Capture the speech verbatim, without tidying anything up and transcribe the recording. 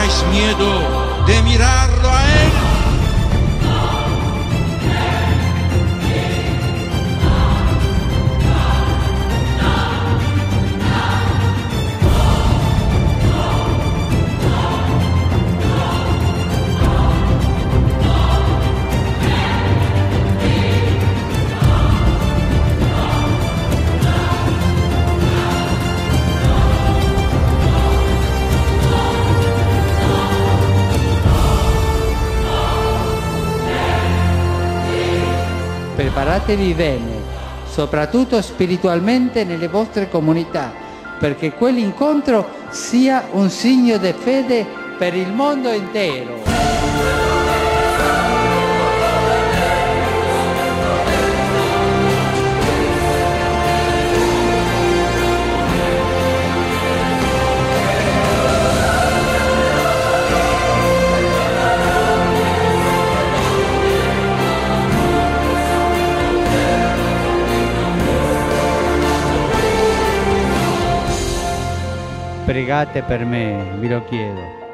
tengáis miedo de mirarlo a Él. Preparatevi bene, soprattutto spiritualmente nelle vostre comunità, perché quell'incontro sia un segno di fede per il mondo intero. Pregate per me, vi lo chiedo.